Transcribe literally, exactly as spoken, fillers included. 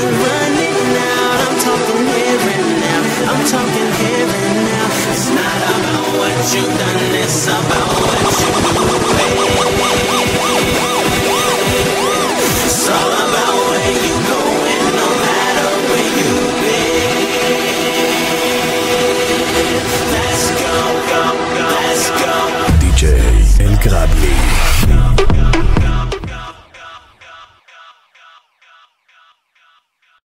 and running out. I'm talking here and now. I'm talking here and now. It's not about what you've done, it's about what you do. It's all about where you going, no matter where you've been. Let's go, go, go, let's go. D J El Grabli.